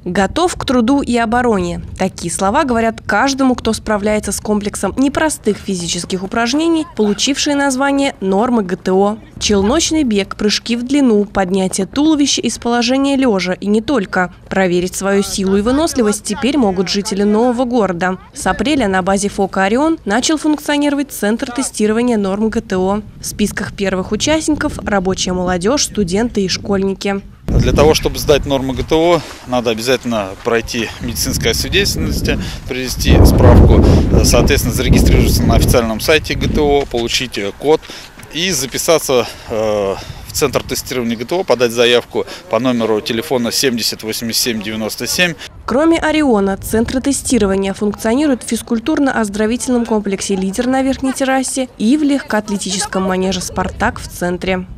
Готов к труду и обороне. Такие слова говорят каждому, кто справляется с комплексом непростых физических упражнений, получившие название нормы ГТО. Челночный бег, прыжки в длину, поднятие туловища из положения лежа и не только. Проверить свою силу и выносливость теперь могут жители нового города. С апреля на базе ФОКа «Орион» начал функционировать Центр тестирования норм ГТО. В списках первых участников – рабочая молодежь, студенты и школьники. Для того, чтобы сдать нормы ГТО, надо обязательно пройти медицинское освидетельствование, привести справку, соответственно, зарегистрироваться на официальном сайте ГТО, получить код и записаться в Центр тестирования ГТО, подать заявку по номеру телефона 70 87 97. Кроме «Ориона», центры тестирования функционируют в физкультурно-оздоровительном комплексе «Лидер» на верхней террасе и в легкоатлетическом манеже «Спартак» в центре.